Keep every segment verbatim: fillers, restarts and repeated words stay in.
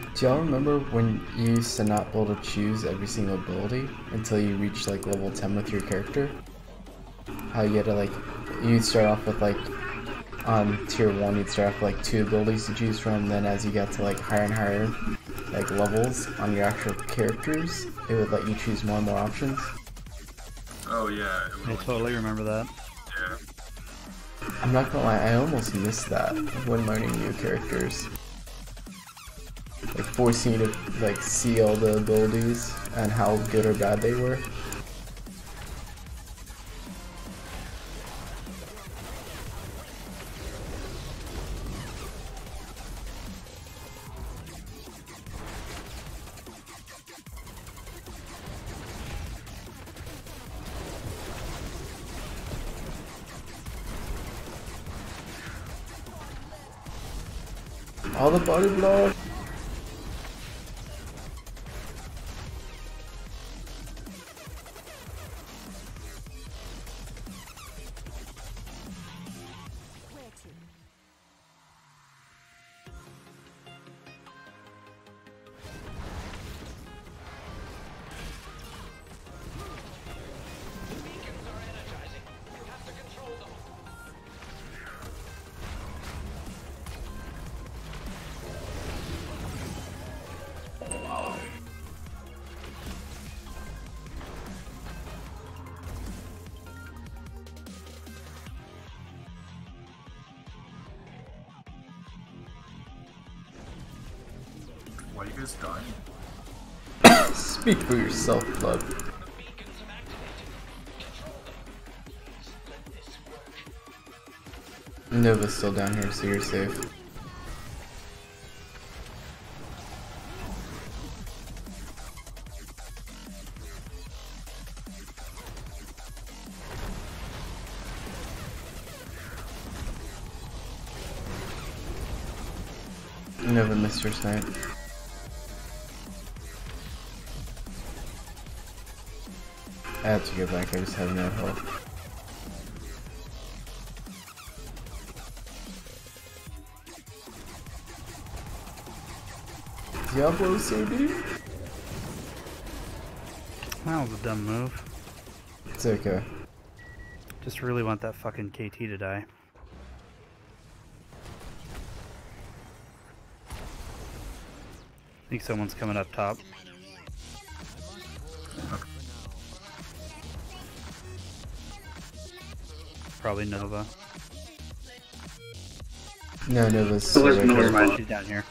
Do y'all remember when you used to not be able to choose every single ability until you reached like level ten with your character? How you had to like, you'd start off with like, on tier one you'd start off with like two abilities to choose from, then as you got to like higher and higher like levels on your actual characters, it would let you choose more and more options. Oh yeah. I totally remember that. Yeah. I'm not gonna lie, I almost missed that when learning new characters. Like forcing you to like see all the abilities and how good or bad they were. All the body block. Why are you guys dying? Speak for yourself, bud. Nova's still down here, so you're safe. Nova missed her snipe. I had to get back, I just have no health. Diablo C D? That was a dumb move. It's okay. Just really want that fucking K T to die. I think someone's coming up top. Probably Nova. No, Nova's still right Never here. mind, she's down here.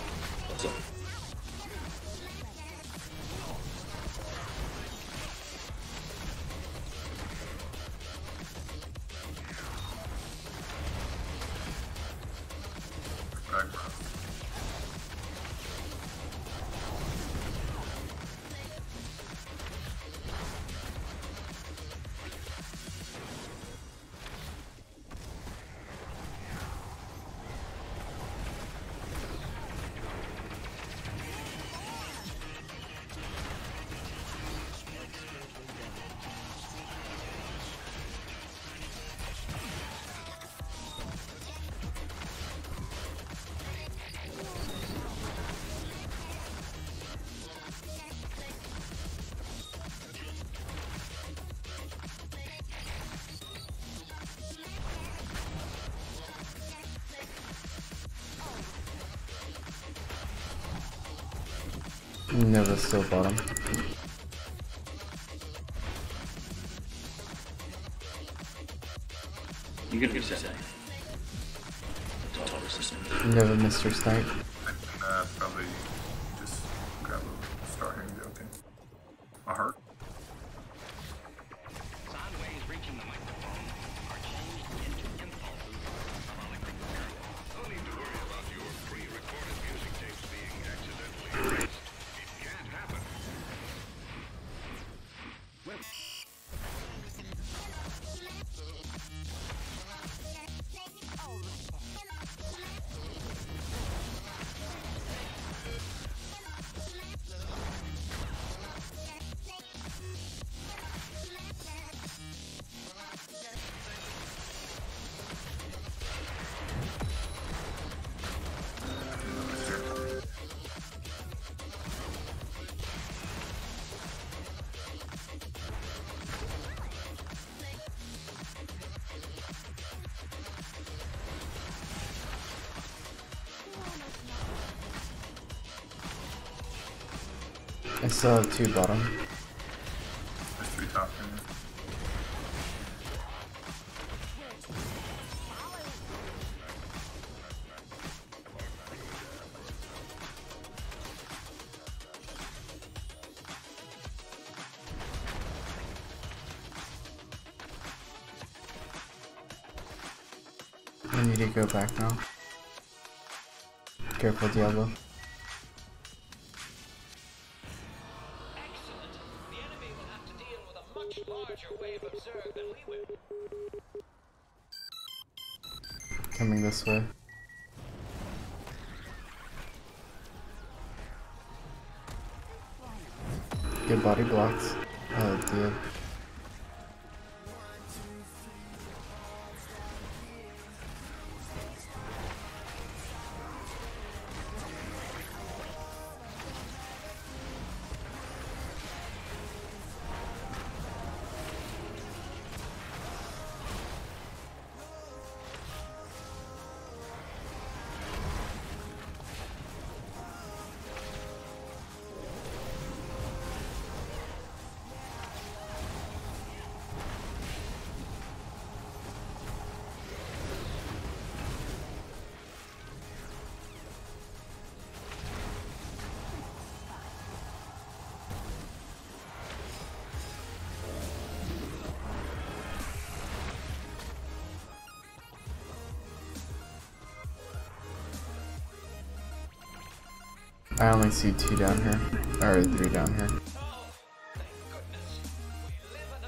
Nova's still bottom. You can reset that. Nova missed her snipe. I can uh, probably just grab a star here and be okay. A heart. I still have two bottom. There's three top in there. I need to go back now. Careful, Diablo. Excellent. The enemy will have to deal with a much larger wave of Zerg than we will. Coming this way. Good body blocks. Oh, dear. I only see two down here, or three down here. Oh, thank goodness. We live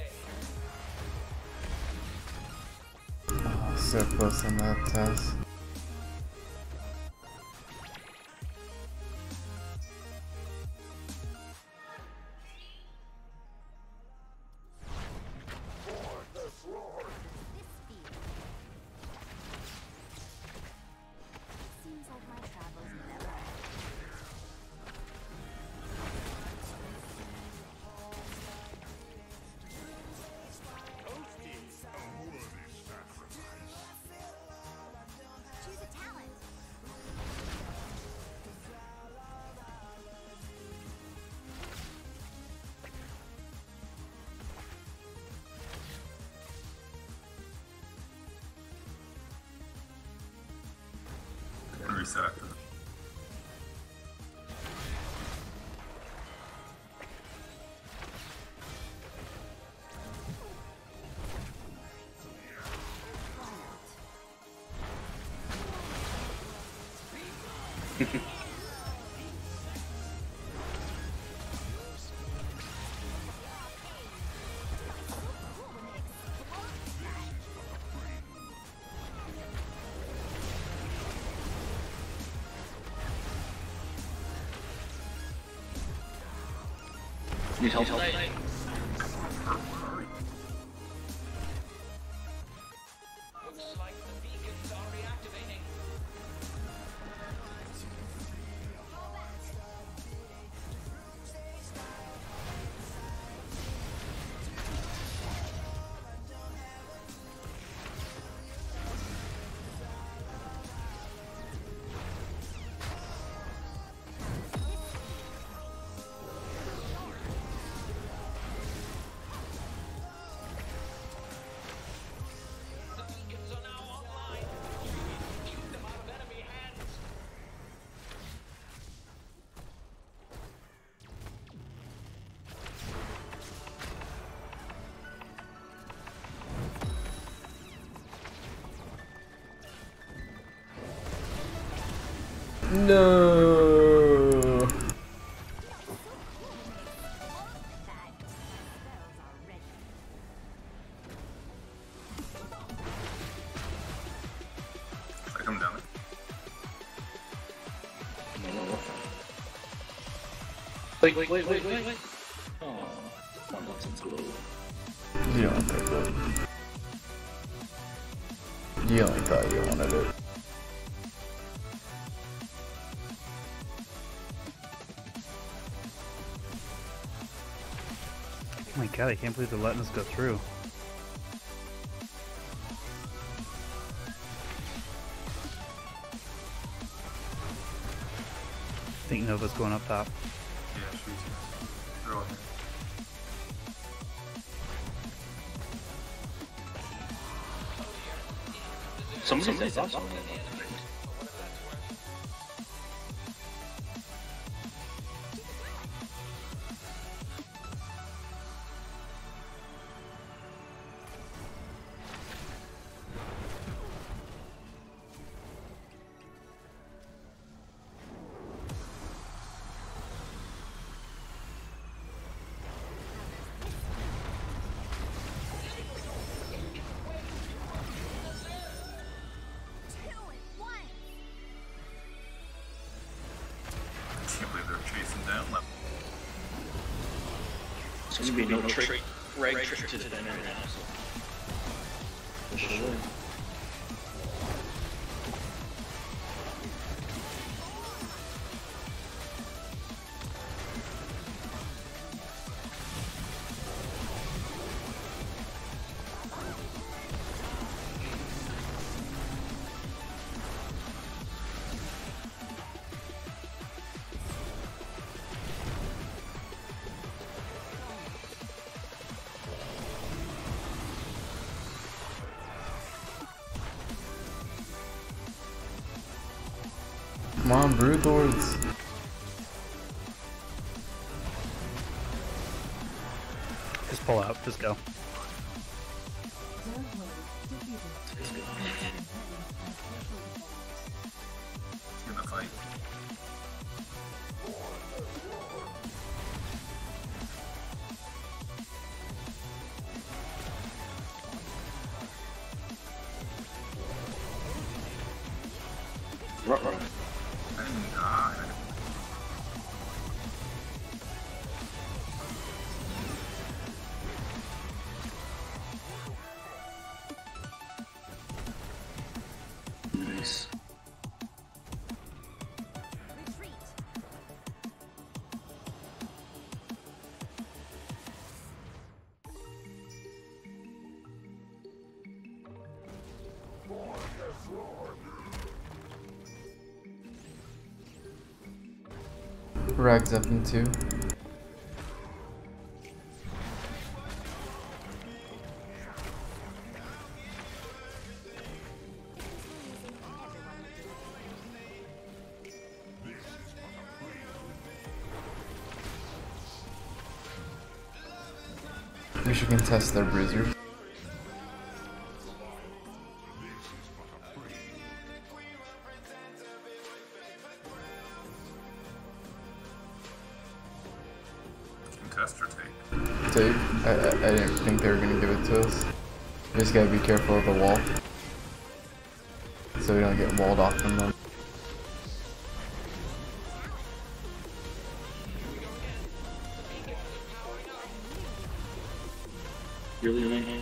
another day. Oh, so close on that test. Seems like my travels never end. Choose a talent. And reset after that. Need help today? Looks like the beacons are reactivating. The beacons are now online. Keep them out of enemy hands. No. I come down. Wait, wait, wait, wait, wait, wait. Oh, one button's low. You don't think that. You only thought you wanted it. Oh my god, I can't believe they're letting us go through. I think Nova's going up top. Yeah. chasing us. They're all here. Somebody said that's something. I can't believe they're chasing down left. So there's gonna be no trick, rag trick to the dinner now. So. For sure. Come on, Brood Lords. Just pull out. Just go. In the fight. Ruh-roh. I didn't die. Nice. Retreat. Rag's up in two. We should contest their bruisers. Contest or take? Take. I, I, I didn't think they were gonna give it to us. We just gotta be careful of the wall, so we don't get walled off from them. Really, man?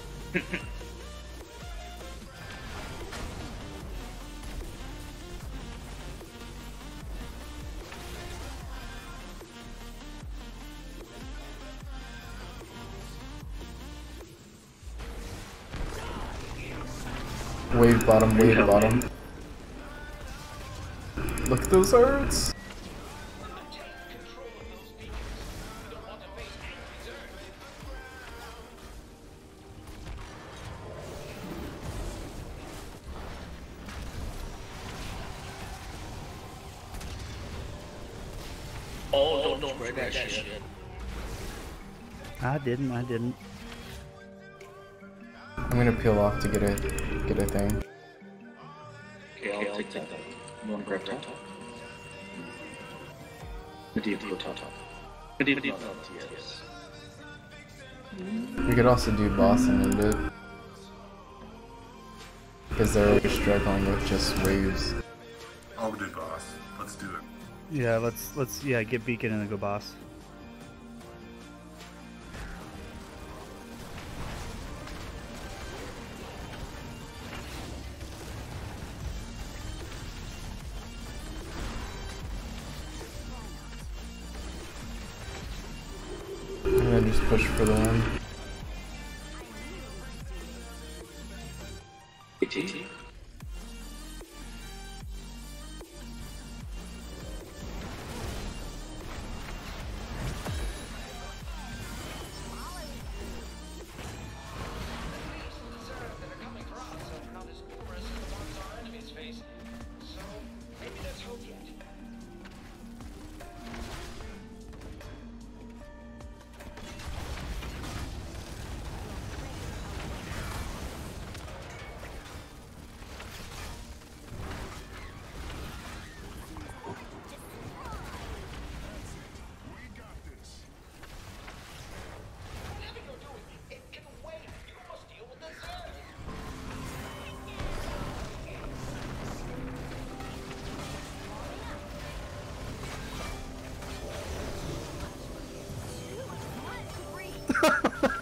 Wave bottom, wave bottom. Look at those hearts! Oh, don't, don't spread that shit. I didn't. I didn't. I'm gonna peel off to get a get a thing. Okay, I'll take that. You wanna grab top? Medieval go top top. Medieval go top, yes. We could also do boss and end it, because they're always struggling with just waves. I'll do boss. Let's do it. Yeah. Let's let's yeah get beacon and then go boss. And then just push for the win. AT.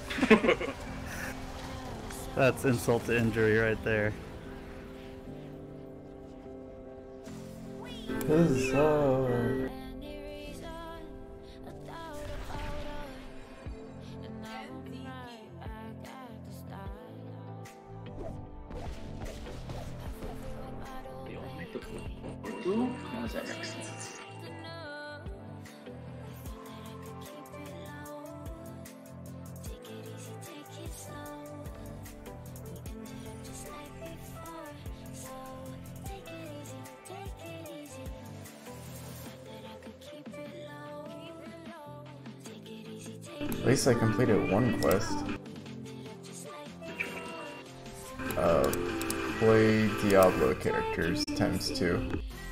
That's insult to injury right there. Huzzah. You all make the blue? How is that excellent? At least I completed one quest. Uh, play Diablo characters times two.